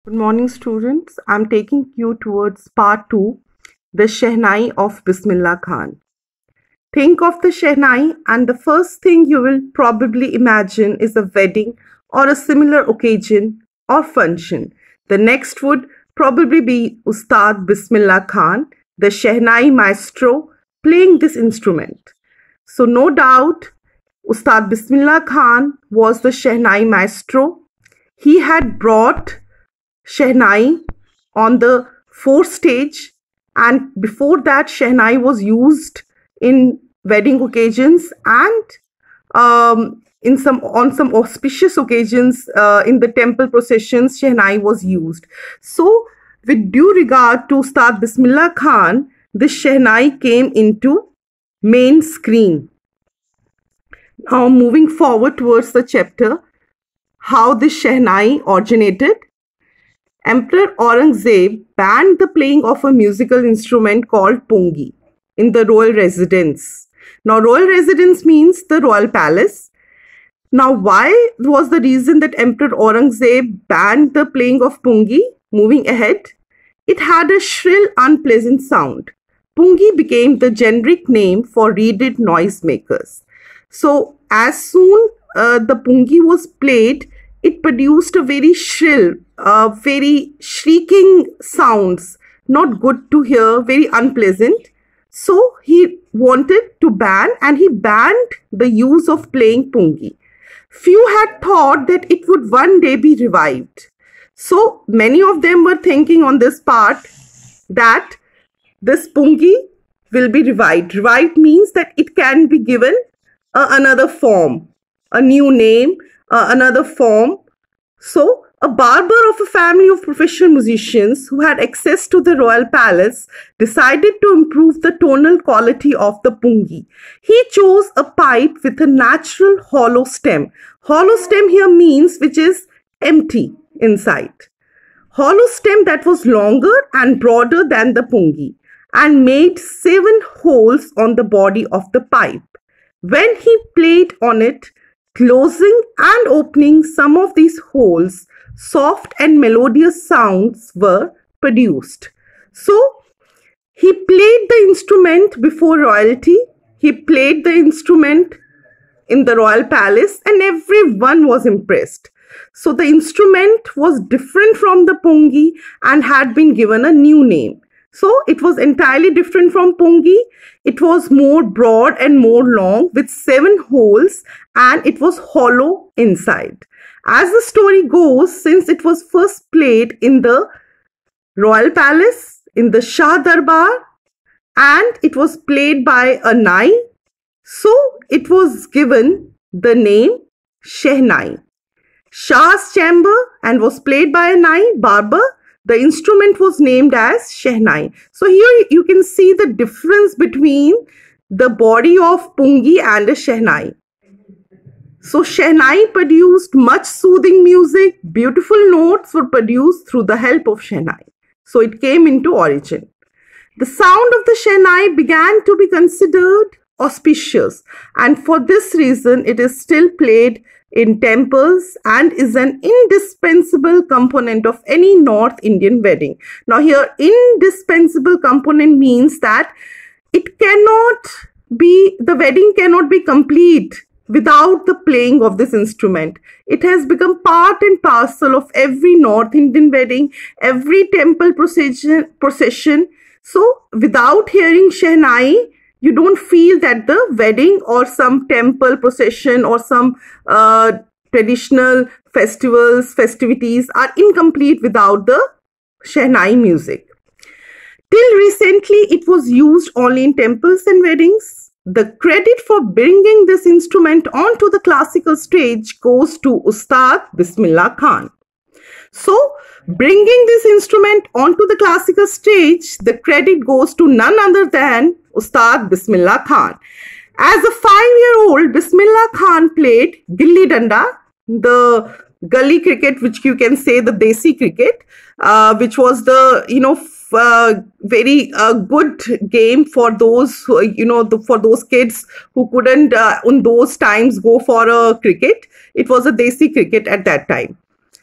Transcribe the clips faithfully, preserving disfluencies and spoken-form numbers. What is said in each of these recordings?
Good morning, students. I'm taking you towards part two, the Shehnai of Bismillah Khan. Think of the Shehnai, and the first thing you will probably imagine is a wedding or a similar occasion or function. The next would probably be Ustad Bismillah Khan, the Shehnai maestro, playing this instrument. So, no doubt, Ustad Bismillah Khan was the Shehnai maestro. He had brought Shehnai on the fourth stage, and before that Shehnai was used in wedding occasions and um, in some on some auspicious occasions uh, in the temple processions Shehnai was used. So with due regard to Ustad Bismillah Khan, this Shehnai came into main screen. Now moving forward towards the chapter, how this Shehnai originated. Emperor Aurangzeb banned the playing of a musical instrument called pungi in the royal residence. Now, royal residence means the royal palace. Now, why was the reason that Emperor Aurangzeb banned the playing of pungi? Moving ahead, it had a shrill, unpleasant sound. Pungi became the generic name for reeded noisemakers. So, as soon uh, the pungi was played, it produced a very shrill, uh, very shrieking sounds, not good to hear, very unpleasant. So he wanted to ban, and he banned the use of playing pungi. Few had thought that it would one day be revived. So many of them were thinking on this part that this pungi will be revived. Revived means that it can be given uh, another form, a new name, Uh, another form. So, a barber of a family of professional musicians who had access to the royal palace decided to improve the tonal quality of the pungi. He chose a pipe with a natural hollow stem. Hollow stem here means which is empty inside. Hollow stem that was longer and broader than the pungi and made seven holes on the body of the pipe. When he played on it, closing and opening some of these holes, soft and melodious sounds were produced. So, he played the instrument before royalty. He played the instrument in the royal palace, and everyone was impressed. So, the instrument was different from the pungi and had been given a new name. So, it was entirely different from pungi. It was more broad and more long with seven holes, and it was hollow inside. As the story goes, since it was first played in the royal palace, in the Shah Darbar, and it was played by a Nai, so it was given the name Shehnai. Shah's chamber, and was played by a Nai, barber. The instrument was named as Shehnai. So here you can see the difference between the body of pungi and a Shehnai. So Shehnai produced much soothing music. Beautiful notes were produced through the help of Shehnai. So it came into origin. The sound of the Shehnai began to be considered auspicious, and for this reason it is still played in temples and is an indispensable component of any North Indian wedding. Now here, indispensable component means that it cannot be, the wedding cannot be complete without the playing of this instrument. It has become part and parcel of every North Indian wedding, every temple procession. procession. So without hearing Shehnai, you don't feel that the wedding or some temple procession or some uh, traditional festivals, festivities are incomplete without the Shehnai music. Till recently, it was used only in temples and weddings. The credit for bringing this instrument onto the classical stage goes to Ustad Bismillah Khan. So, bringing this instrument onto the classical stage, the credit goes to none other than Ustad Bismillah Khan. As a five-year-old, Bismillah Khan played Gilli Danda, the gully cricket, which you can say the Desi cricket, uh, which was the, you know, uh, very uh, good game for those, who, you know, the, for those kids who couldn't uh, in those times go for a cricket. It was a Desi cricket at that time.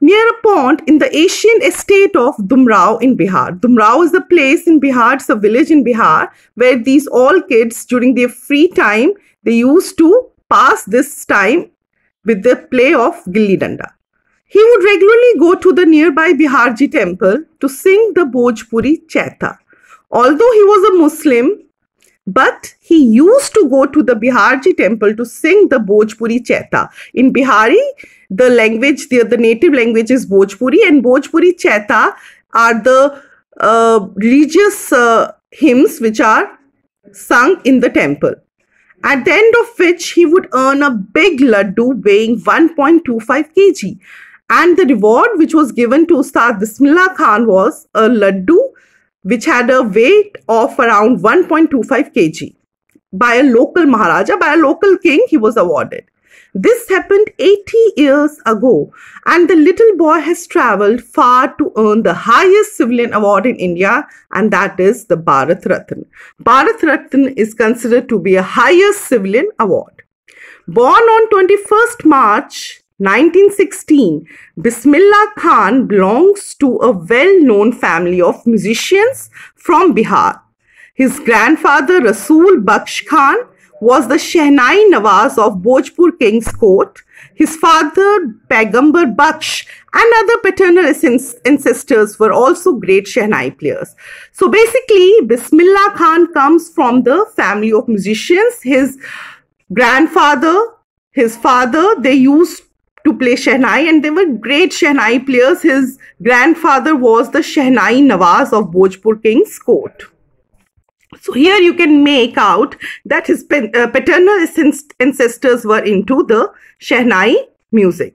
near a pond in the ancient estate of Dumrao in Bihar. Dumrao is a place in Bihar, it's a village in Bihar, where these all kids during their free time, they used to pass this time with the play of Gilli Danda. He would regularly go to the nearby Biharji temple to sing the Bhojpuri Chaita. Although he was a Muslim, but he used to go to the Biharji temple to sing the Bhojpuri Chaita. In Bihari, the language, the, the native language is Bhojpuri, and Bhojpuri Chaita are the uh, religious uh, hymns which are sung in the temple. At the end of which he would earn a big laddu weighing one point two five kilograms. And the reward which was given to Ustad Bismillah Khan was a laddu which had a weight of around one point two five kilograms. By a local Maharaja, by a local king, he was awarded. This happened eighty years ago, and the little boy has travelled far to earn the highest civilian award in India, and that is the Bharat Ratna. Bharat Ratna is considered to be a highest civilian award. Born on twenty-first March nineteen sixteen, Bismillah Khan belongs to a well-known family of musicians from Bihar. His grandfather Rasool Baksh Khan was the Shehnai Nawaz of Bhojpur King's court. His father Paigambar Baksh and other paternal ancestors were also great Shehnai players. So basically, Bismillah Khan comes from the family of musicians. His grandfather, his father, they used to play Shehnai, and they were great Shehnai players. His grandfather was the Shehnai Nawaz of Bhojpur King's court. So here you can make out that his paternal ancestors were into the Shehnai music.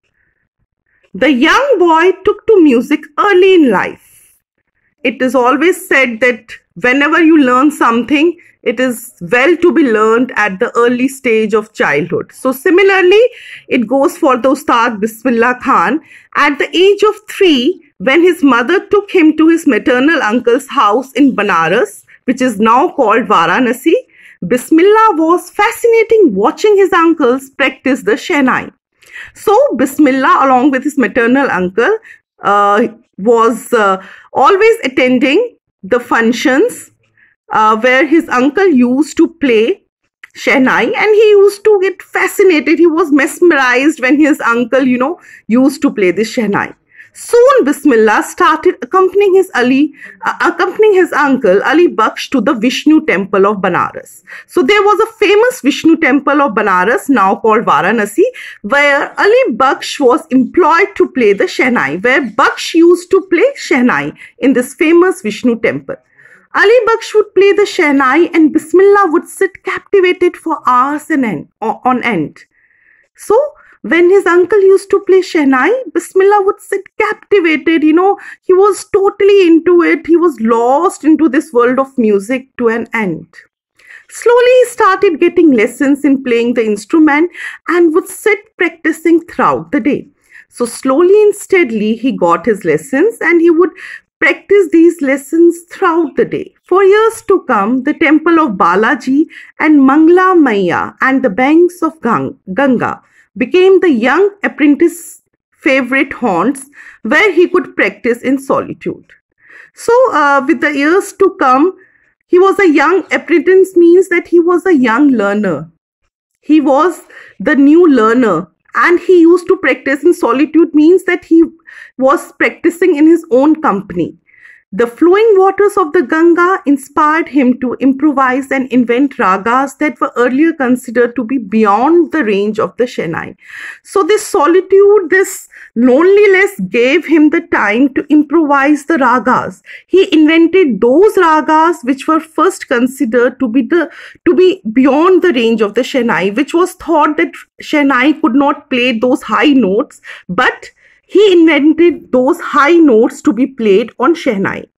The young boy took to music early in life. It is always said that whenever you learn something, it is well to be learned at the early stage of childhood. So similarly, it goes for the Ustad Bismillah Khan. At the age of three, when his mother took him to his maternal uncle's house in Banaras, which is now called Varanasi, Bismillah was fascinating watching his uncles practice the Shehnai. So Bismillah, along with his maternal uncle, uh, was uh, always attending the functions uh, where his uncle used to play Shehnai, and he used to get fascinated. He was mesmerized when his uncle, you know, used to play this Shehnai. Soon Bismillah started accompanying his Ali, uh, accompanying his uncle Ali Baksh to the Vishnu temple of Banaras. So there was a famous Vishnu temple of Banaras, now called Varanasi, where Ali Baksh was employed to play the Shehnai, where Baksh used to play Shehnai in this famous Vishnu temple. Ali Baksh would play the Shehnai, and Bismillah would sit captivated for hours and end, on end. So when his uncle used to play Shehnai, Bismillah would sit captivated, you know, he was totally into it. He was lost into this world of music to an end. Slowly he started getting lessons in playing the instrument and would sit practicing throughout the day. So slowly and steadily he got his lessons, and he would practice these lessons throughout the day. For years to come, the temple of Balaji and Mangla Maiya and the banks of Gang Ganga became the young apprentice's favorite haunts, where he could practice in solitude. So uh, with the years to come, he was a young apprentice, means that he was a young learner. He was the new learner, and he used to practice in solitude, means that he was practicing in his own company. The flowing waters of the Ganga inspired him to improvise and invent ragas that were earlier considered to be beyond the range of the Shehnai. So this solitude, this loneliness gave him the time to improvise the ragas. He invented those ragas which were first considered to be the to be beyond the range of the Shehnai, which was thought that Shehnai could not play those high notes, but he invented those high notes to be played on Shehnai.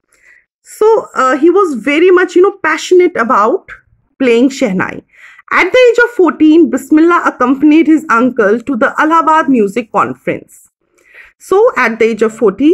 So uh, he was very much, you know, passionate about playing Shehnai. At the age of fourteen, Bismillah accompanied his uncle to the Allahabad Music Conference. So at the age of fourteen,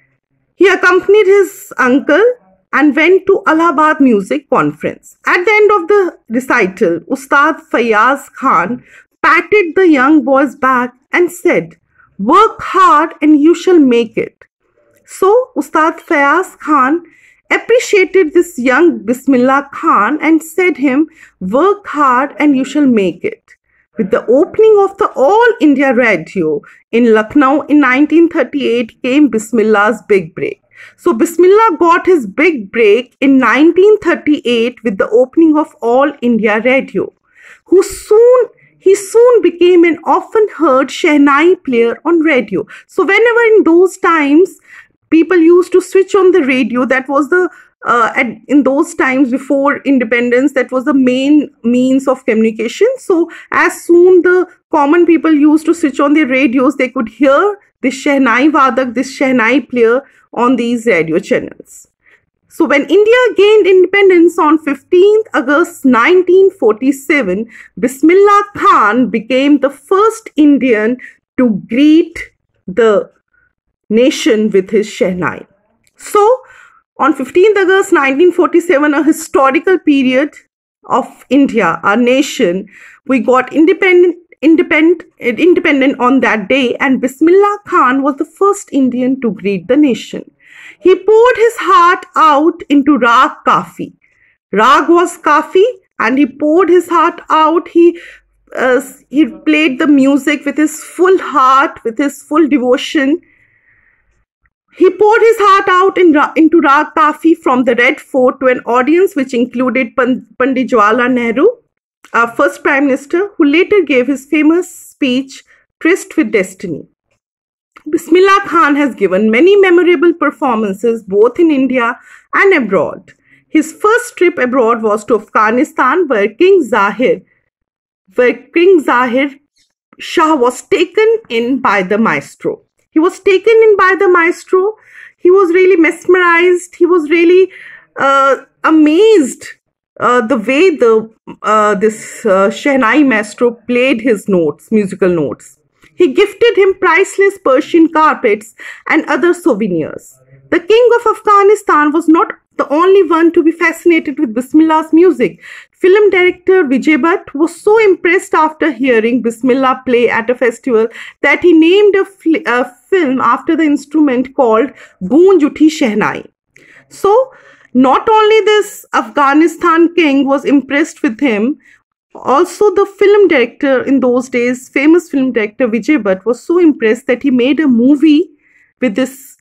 he accompanied his uncle and went to Allahabad Music Conference. At the end of the recital, Ustad Fayaz Khan patted the young boy's back and said, Work hard and you shall make it. So Ustad Fayaz Khan appreciated this young Bismillah Khan and said him, work hard and you shall make it. With the opening of the All India Radio in Lucknow in nineteen thirty-eight came Bismillah's big break. So Bismillah got his big break in nineteen thirty-eight with the opening of All India Radio, who soon he soon became an often heard Shehnai player on radio. So whenever in those times people used to switch on the radio, that was the uh, at, in those times before independence, that was the main means of communication. So as soon the common people used to switch on their radios, they could hear this Shehnai Vadak, this Shehnai player on these radio channels. So when India gained independence on fifteenth August nineteen forty-seven, Bismillah Khan became the first Indian to greet the nation with his Shehnai. So on fifteenth August nineteen forty-seven, a historical period of India, our nation, we got independent independent independent on that day, and Bismillah Khan was the first Indian to greet the nation. He poured his heart out into Rag Kafi. Rag was Kafi, and he poured his heart out. He uh, he played the music with his full heart, with his full devotion. He poured his heart out in, into Rag Kafi from the Red Fort to an audience which included Pandit Jawaharlal Nehru, our first Prime Minister, who later gave his famous speech, Tryst with Destiny. Bismillah Khan has given many memorable performances both in India and abroad. His first trip abroad was to Afghanistan, where King Zahir, where King Zahir Shah was taken in by the maestro. He was taken in by the maestro. He was really mesmerized. He was really uh, amazed uh, the way the uh, this uh, Shehnai maestro played his notes, musical notes. He gifted him priceless Persian carpets and other souvenirs. The king of Afghanistan was not the only one to be fascinated with Bismillah's music. Film director Vijay Bhatt was so impressed after hearing Bismillah play at a festival that he named a, a film after the instrument called Goonj Uthi Shehnai. So, not only this Afghanistan king was impressed with him, also the film director in those days, famous film director Vijay Bhatt, was so impressed that he made a movie with this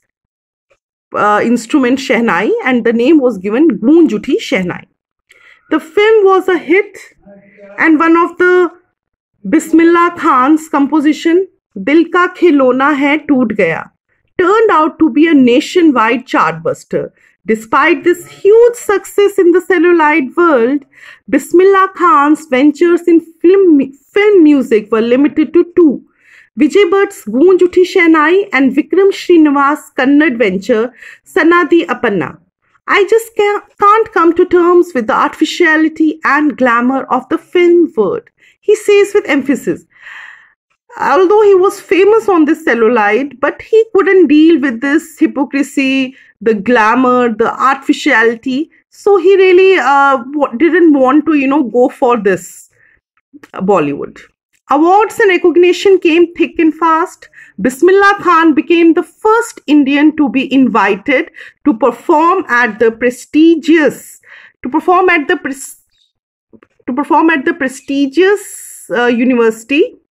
uh, instrument Shehnai, and the name was given Goonj Uthi Shehnai. The film was a hit, and one of the Bismillah Khan's composition, Dil Ka Khilona Hai Toot Gaya, turned out to be a nationwide chartbuster. Despite this huge success in the celluloid world, Bismillah Khan's ventures in film, film music were limited to two: Vijay Bhatt's Goonj Uthi Shehnai and Vikram Srinivas' Kannada venture, Sanadi Apanna. I just can't, can't come to terms with the artificiality and glamour of the film world, he says with emphasis. Although he was famous on this celluloid, but he couldn't deal with this hypocrisy, the glamour, the artificiality. So he really uh, didn't want to, you know, go for this uh, Bollywood. Awards and recognition came thick and fast. Bismillah Khan became the first Indian to be invited to perform at the prestigious, to perform at the, to perform at the prestigious uh, university